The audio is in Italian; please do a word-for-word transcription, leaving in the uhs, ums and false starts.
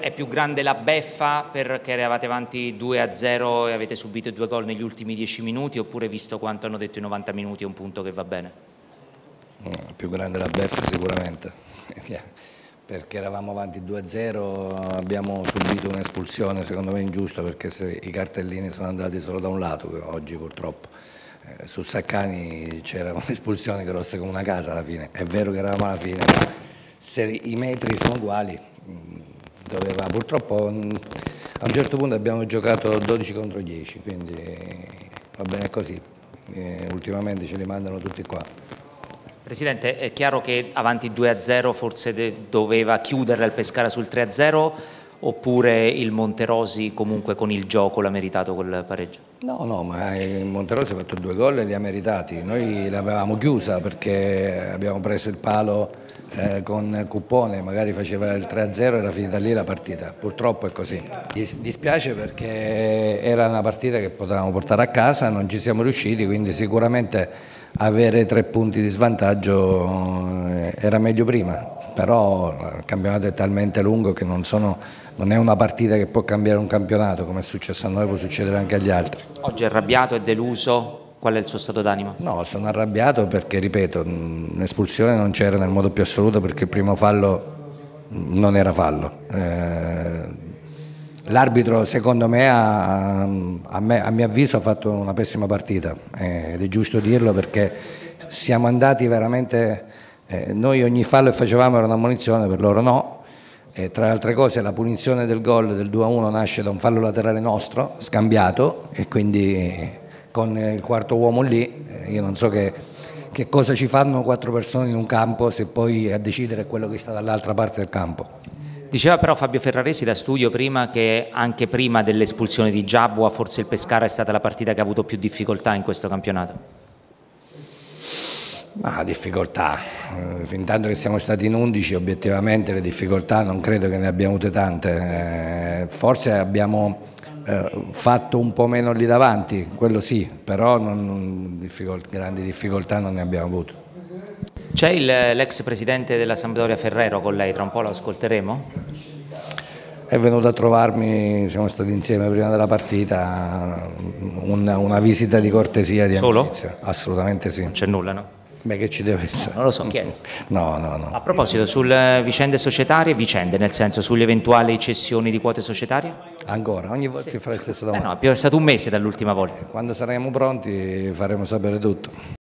È più grande la beffa perché eravate avanti due a zero e avete subito due gol negli ultimi dieci minuti, oppure, visto quanto hanno detto i novanta minuti, è un punto che va bene? No, più grande la beffa sicuramente, perché eravamo avanti due a zero, abbiamo subito un'espulsione secondo me ingiusta, perché se i cartellini sono andati solo da un lato oggi purtroppo. Eh, su Saccani c'era un'espulsione grossa come una casa alla fine, è vero che eravamo alla fine, ma se i metri sono uguali doveva, purtroppo a un certo punto abbiamo giocato dodici contro dieci, quindi va bene così, e ultimamente ce li mandano tutti qua. Presidente, è chiaro che avanti due a zero forse doveva chiudere il Pescara sul tre a zero, oppure il Monterosi comunque con il gioco l'ha meritato quel pareggio? No, no, ma il Monterosi ha fatto due gol e li ha meritati. Noi l'avevamo chiusa perché abbiamo preso il palo eh, con Cuppone, magari faceva il tre a zero e era finita lì la partita. Purtroppo è così. Dispiace perché era una partita che potevamo portare a casa, non ci siamo riusciti, quindi sicuramente avere tre punti di svantaggio era meglio prima. Però il campionato è talmente lungo che non, sono, non è una partita che può cambiare un campionato, come è successo a noi può succedere anche agli altri. Oggi è arrabbiato, è deluso, qual è il suo stato d'animo? No, sono arrabbiato perché, ripeto, l'espulsione non c'era nel modo più assoluto, perché il primo fallo non era fallo. Eh, L'arbitro secondo me ha, a, me, a mio avviso ha fatto una pessima partita, eh, ed è giusto dirlo perché siamo andati veramente... Eh, noi ogni fallo che facevamo era una munizione, per loro no, e tra le altre cose la punizione del gol del due a uno nasce da un fallo laterale nostro, scambiato, e quindi con il quarto uomo lì, eh, io non so che, che cosa ci fanno quattro persone in un campo se poi a decidere è quello che sta dall'altra parte del campo. Diceva però Fabio Ferraresi da studio prima che anche prima dell'espulsione di Giabua forse il Pescara è stata la partita che ha avuto più difficoltà in questo campionato. Ma difficoltà, eh, fin tanto che siamo stati in undici obiettivamente le difficoltà non credo che ne abbiamo avute tante, eh, forse abbiamo eh, fatto un po' meno lì davanti, quello sì, però non, non, difficol- grandi difficoltà non ne abbiamo avute. C'è l'ex presidente della Sampdoria Ferrero con lei, tra un po' lo ascolteremo? È venuto a trovarmi, siamo stati insieme prima della partita, una, una visita di cortesia, di Solo? amicizia, assolutamente sì. Non c'è nulla, no? Beh, che ci deve essere? Non lo so, chiedo. No, no, no. A proposito, sulle vicende societarie, vicende nel senso sulle eventuali cessioni di quote societarie? Ancora, ogni volta ti fai la stessa Eh domanda. no, è stato un mese dall'ultima volta. Quando saremo pronti faremo sapere tutto.